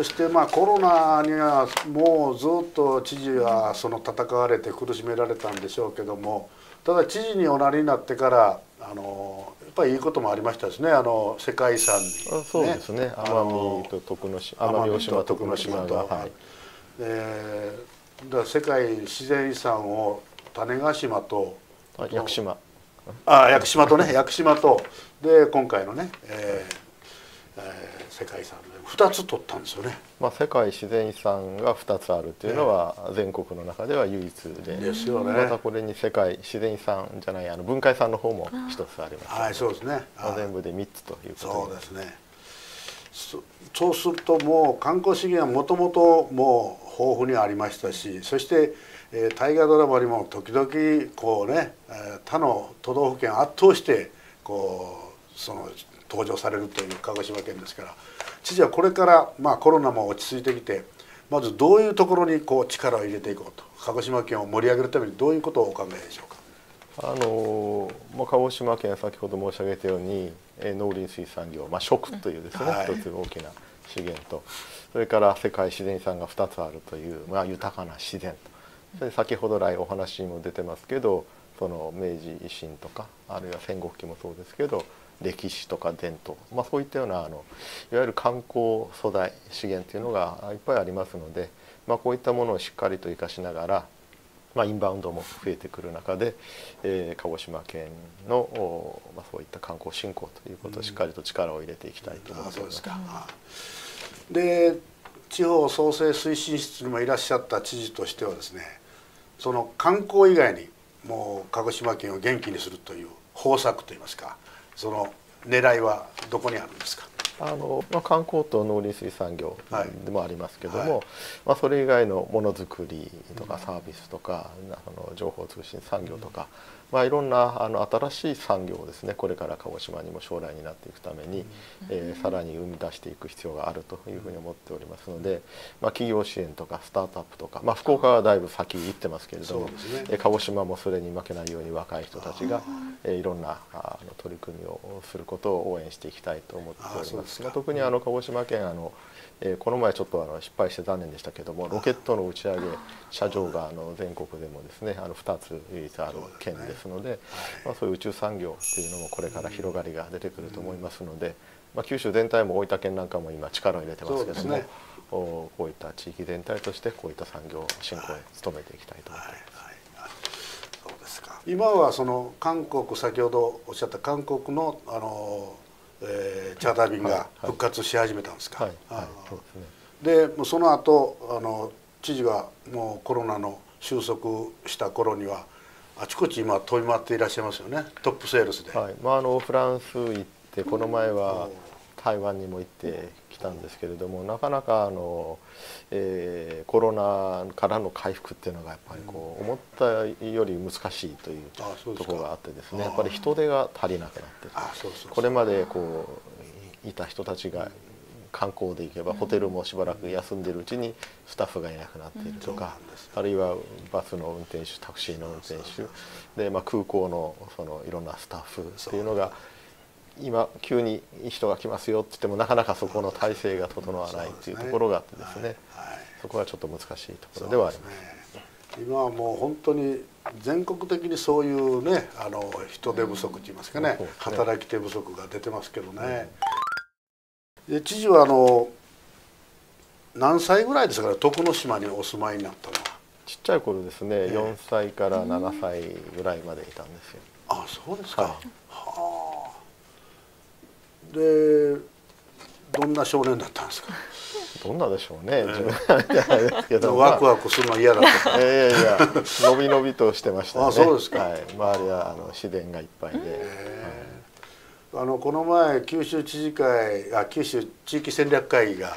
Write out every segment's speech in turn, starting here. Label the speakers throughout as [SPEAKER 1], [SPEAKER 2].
[SPEAKER 1] してコロナにはもうずっと知事は戦われて苦しめられたんでしょうけども、ただ知事におなりになってからやっぱりいいこともありましたですね。世界遺産に、ね、
[SPEAKER 2] そうですね。奄美と徳之島、奄美大島と徳之島が、はい、
[SPEAKER 1] だ世界自然遺産を種子島と
[SPEAKER 2] 屋久島、
[SPEAKER 1] 屋久島とね、屋久島とで今回のね、世界遺産で2つ取ったんですよね。
[SPEAKER 2] 世界自然遺産が2つあるというのは全国の中では唯一で、
[SPEAKER 1] ですよね。
[SPEAKER 2] またこれに世界自然遺産じゃない文化遺産の方も1つあります、
[SPEAKER 1] はい、そうですね。
[SPEAKER 2] 全部で3つということ
[SPEAKER 1] そうですね。そうするともう観光資源はもともともう豊富にありましたし、そして大河ドラマにも時々こうね、他の都道府県を圧倒してこう登場されるという鹿児島県ですから、知事はこれからコロナも落ち着いてきて、まずどういうところにこう力を入れていこうと、鹿児島県を盛り上げるためにどういうことをお考えでしょうか。
[SPEAKER 2] 鹿児島県は先ほど申し上げたように農林水産業、食というですね、一つ大きな資源と、それから世界自然遺産が2つあるという、豊かな自然と、それ先ほど来お話にも出てますけど、その明治維新とかあるいは戦国期もそうですけど歴史とか伝統、そういったようないわゆる観光素材資源というのがいっぱいありますので、こういったものをしっかりと生かしながら、インバウンドも増えてくる中で、鹿児島県のそういった観光振興ということをしっかりと力を入れていきたいと思っております。
[SPEAKER 1] で、地方創生推進室にもいらっしゃった知事としてはですね、その観光以外にもう鹿児島県を元気にするという方策といいますか、その狙いはどこにあるんですか。
[SPEAKER 2] 観光と農林水産業でもありますけども、それ以外のものづくりとかサービスとか情報通信産業とか、いろんな新しい産業をですね、これから鹿児島にも将来になっていくために、さらに生み出していく必要があるというふうに思っておりますので、企業支援とかスタートアップとか、福岡はだいぶ先行ってますけれども、鹿児島もそれに負けないように若い人たちがいろんな取り組みをすることを応援していきたいと思っております。特に鹿児島県この前ちょっと失敗して残念でしたけども、ロケットの打ち上げ射場が全国でもですね2つ唯一ある県ですので、そういう宇宙産業っていうのもこれから広がりが出てくると思いますので、九州全体も大分県なんかも今力を入れてますけども、こういった地域全体としてこういった産業振興に努めていきたいと思っています。
[SPEAKER 1] そうですか。今は韓国、先ほどおっしゃった韓国のチャーター便が復活し始めたんですか。でその後知事がもうコロナの収束した頃にはあちこち今飛び回っていらっしゃいますよね、トップセールスで。
[SPEAKER 2] フランス行って、この前は台湾にも行ってきたんですけれども、なかなかコロナからの回復っていうのがやっぱり思ったより難しいというところがあってですね、やっぱり人手が足りなくなっている。これまでいた人たちが観光で行けばホテルもしばらく休んでるうちにスタッフがいなくなっているとか、あるいはバスの運転手、タクシーの運転手で、空港のいろんなスタッフっていうのが今急に人が来ますよって言ってもなかなかそこの体制が整わないっていうところがあってですね、そこはちょっと難しいところではあります。
[SPEAKER 1] 今はもう本当に全国的にそういうね人手不足といいますかね、働き手不足が出てますけどね。で知事は何歳ぐらいですかね、徳之島にお住まいになったのは。
[SPEAKER 2] ちっちゃい頃ですね、4歳から7歳ぐらいまでいたんですよ。
[SPEAKER 1] あ、そうですか。はあ。でどんな少年だったんですか。
[SPEAKER 2] どんなでしょうね、自分はみたいですけど、
[SPEAKER 1] ワクワクするの嫌だった。
[SPEAKER 2] いやいや、のびのびとしてましたね。
[SPEAKER 1] あ、そうですか。
[SPEAKER 2] 周りは自然がいっぱいで。
[SPEAKER 1] この前九州知事会、九州地域戦略会議が、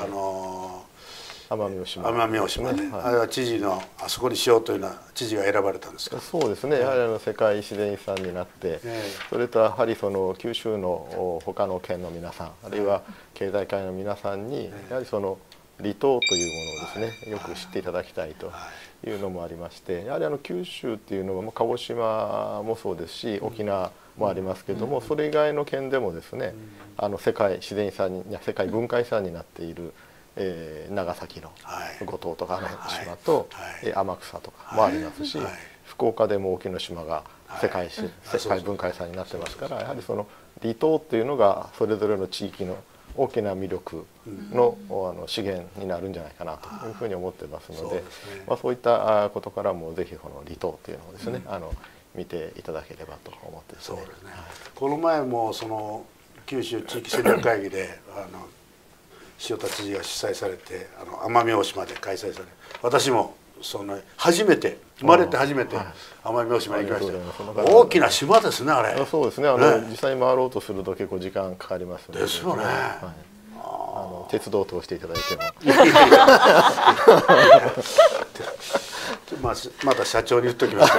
[SPEAKER 1] 奄美大島で、あれは知事のあそこにしようというのは知事が選ばれたんですか。
[SPEAKER 2] そうですね、やはり世界自然遺産になって、それとやはり九州の他の県の皆さん、あるいは経済界の皆さんにやはり離島というものをですねよく知っていただきたいというのもありまして、やはり九州っていうのは鹿児島もそうですし沖縄もありますけれども、それ以外の県でもですね世界自然遺産に世界文化遺産になっている長崎の
[SPEAKER 1] はい
[SPEAKER 2] 五島とかあの島と、
[SPEAKER 1] はいはい
[SPEAKER 2] 天草とかもありますし、
[SPEAKER 1] はいはい
[SPEAKER 2] 福岡でも沖ノ島が世界文化遺産になってますから、やはりその離島っていうのがそれぞれの地域の大きな魅力の、資源になるんじゃないかなというふうに思ってますので、そういったことからもぜひこの離島っていうのをですね、見ていただければと思ってですね。
[SPEAKER 1] そうですね。この前もその九州地域戦略会議で塩田知事が主催されて奄美大島で開催され、私もその初めて生まれて初めて奄美大島に行きました。大きな島ですねあれ。
[SPEAKER 2] そうですね。実際回ろうとすると結構時間かかりますので。
[SPEAKER 1] ですよね。
[SPEAKER 2] 鉄道を通していただいても。
[SPEAKER 1] また社長に言っときます。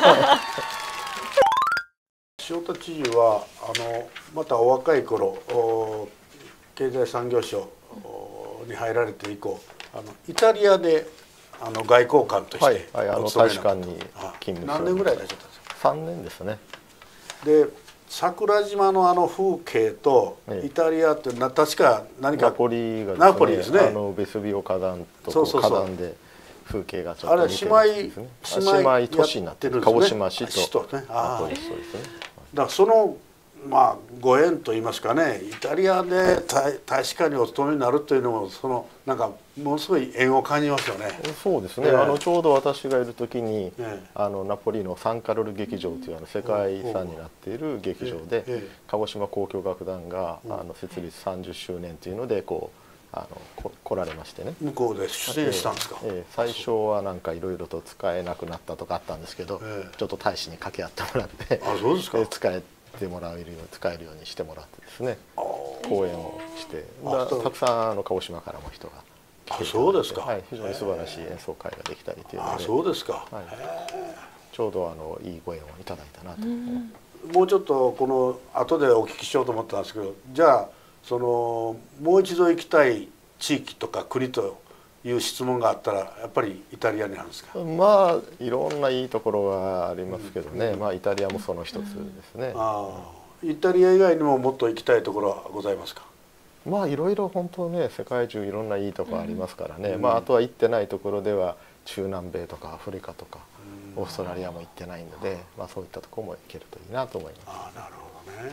[SPEAKER 1] 塩田知事はまたお若い頃経済産業省に入られて以降イタリアで外交官として
[SPEAKER 2] 大使館に勤務。
[SPEAKER 1] 何年ぐらいいらっしゃったんですか？
[SPEAKER 2] 3年ですね。
[SPEAKER 1] で桜島の風景とイタリアって確か何か
[SPEAKER 2] ナポリが
[SPEAKER 1] ナポリですね。
[SPEAKER 2] ベスビオ火山と火山で風景がちょっと似てるんですね。
[SPEAKER 1] 姉妹
[SPEAKER 2] 都市になってる、鹿児島市とナポリ市、そうですね。
[SPEAKER 1] だからそのご縁といいますかね、イタリアで大使館にお勤めになるというのもなんかものすごい縁を感じますよね。
[SPEAKER 2] そうですね。ちょうど私がいる時にナポリのサンカロル劇場という世界遺産になっている劇場で鹿児島交響楽団が設立30周年というので来られましてね。
[SPEAKER 1] 向こうで出演したんですか？
[SPEAKER 2] 最初はなんかいろいろと使えなくなったとかあったんですけど、ちょっと大使に掛け合ってもらって
[SPEAKER 1] そうですか？
[SPEAKER 2] 使えるようにしてもらってですね、講演をしてたくさん鹿児島からも人が来て、
[SPEAKER 1] そうですか？
[SPEAKER 2] 非常に素晴らしい演奏会ができたりというので、
[SPEAKER 1] そうですか？
[SPEAKER 2] ちょうどいいご縁をいただいたなと。
[SPEAKER 1] もうちょっとこの後でお聞きしようと思ったんですけど、じゃあもう一度行きたい地域とか国という質問があったらやっぱりイタリアにあるんですか？
[SPEAKER 2] いろんないいところがありますけどね、イタリアもその一つですね。
[SPEAKER 1] イタリア以外にももっと行きたいところはございますか？
[SPEAKER 2] いろいろ本当ね、世界中いろんないいところありますからね。あとは行ってないところでは中南米とかアフリカとかオーストラリアも行ってないので、そういったところも行けるといいなと思います。
[SPEAKER 1] なるほどね。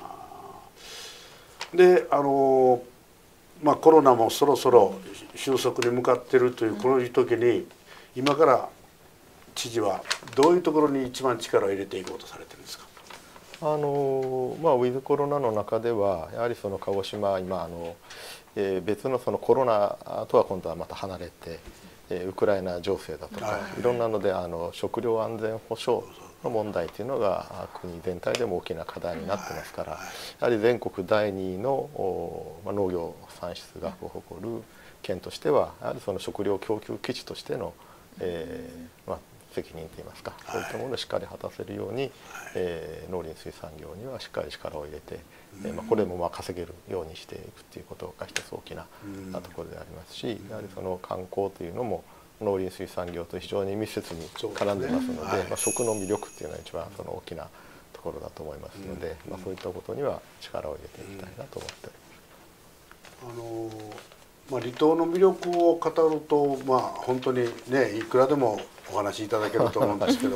[SPEAKER 1] でコロナもそろそろ収束に向かっているというこの時に、今から知事はどういうところに一番力を入れていこうとされてるんですか？
[SPEAKER 2] ウィズコロナの中ではやはりその鹿児島今別のそのコロナとは今度はまた離れて、ウクライナ情勢だとかいろんなので食料安全保障の問題というのが国全体でも大きな課題になってますから、やはり全国第2位の農業産出額を誇る県としてはやはりその食料供給基地としての責任といいますか、そういったものをしっかり果たせるように農林水産業にはしっかり力を入れて、これも稼げるようにしていくということが一つ大きなところでありますし、やはりその観光というのも農林水産業と非常に密接に絡んでますので、食の魅力っていうのは一番その大きなところだと思いますので、そういったことには力を入れていきたいなと思っております。
[SPEAKER 1] 離島の魅力を語ると本当にね、いくらでもお話しいただけると思うんですけど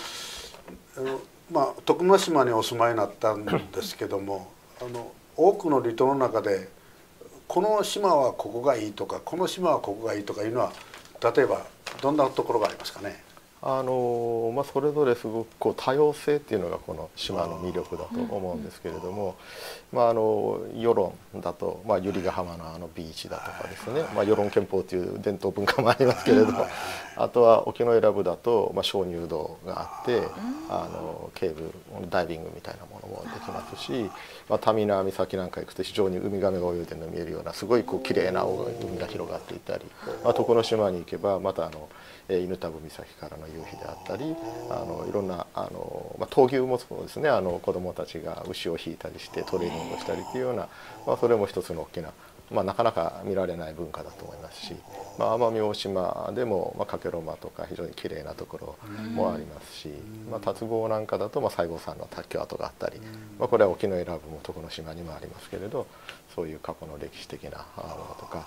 [SPEAKER 1] 徳之島にお住まいになったんですけども多くの離島の中でこの島はここがいいとかこの島はここがいいとかいうのは例えばどんなところがありますかね？
[SPEAKER 2] それぞれすごく多様性っていうのがこの島の魅力だと思うんですけれども、与論だと、百合ヶ浜のビーチだとかですね、与論憲法という伝統文化もありますけれども、あとは沖永良部だと、鍾乳洞があってケーブルダイビングみたいなものもできますし、民名岬なんか行くと非常にウミガメが泳いでるのが見えるようなすごい綺麗な海が広がっていたり、徳之島に行けばまた犬田岬からの夕日であったり、いろんな闘牛もそうですね、子どもたちが牛を引いたりしてトレーニングをしたりというような、それも一つの大きな、なかなか見られない文化だと思いますし、奄美大島でも加計呂麻とか非常に綺麗なところもありますし、龍郷なんかだと西郷さんの卓球跡があったり、これは沖永良部も徳之島にもありますけれど、そういう過去の歴史的なものとか。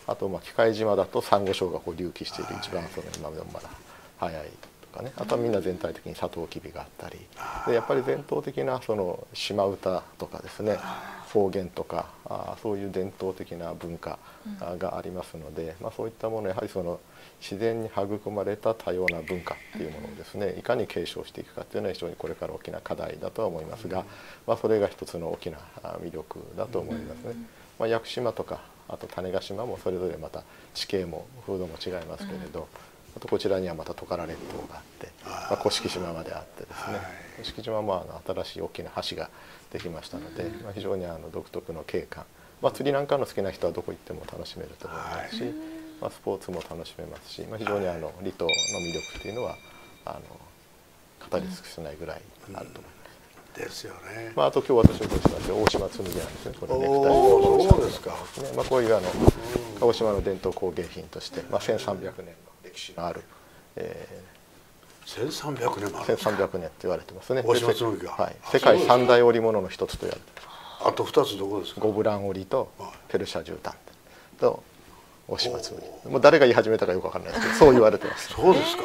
[SPEAKER 2] あと機械島だとサンゴ礁が隆起している一番今でもまだ早いとかね、あとはみんな全体的にサトウキビがあったりで、やっぱり伝統的なその島唄とかですね、方言とかそういう伝統的な文化がありますので、そういったものやはりその自然に育まれた多様な文化っていうものをですね、いかに継承していくかっていうのは非常にこれから大きな課題だとは思いますが、それが一つの大きな魅力だと思いますね。屋久島とかあと種子島もそれぞれまた地形も風土も違いますけれど、あとこちらにはまたトカラ列島があって、甑島まであってですね、甑島も新しい大きな橋ができましたので、非常に独特の景観、釣りなんかの好きな人はどこ行っても楽しめると思いますし、スポーツも楽しめますし、非常に離島の魅力っていうのは語り尽くせないぐらいあると思います。
[SPEAKER 1] ですよね。
[SPEAKER 2] あと今日私がご紹介した大島紬なんですね。これネクタイ
[SPEAKER 1] おお、そうですか。
[SPEAKER 2] こういう鹿児島の伝統工芸品として、1300年の歴史のある、
[SPEAKER 1] 1300年もある。
[SPEAKER 2] 1300年って言われてますね。
[SPEAKER 1] 大島紬が。
[SPEAKER 2] はい。世界三大織物の一つと言われてます。
[SPEAKER 1] あと2つどこですか。
[SPEAKER 2] ゴブラン織とペルシャ絨毯と大島紬。もう誰が言い始めたかよくわからないですけど、そう言われてます。
[SPEAKER 1] そうですか。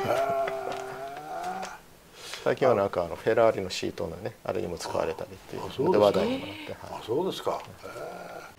[SPEAKER 2] 最近はフェラーリのシートのね、あれにも使われたりっていうので話題にもなって。
[SPEAKER 1] そうですか。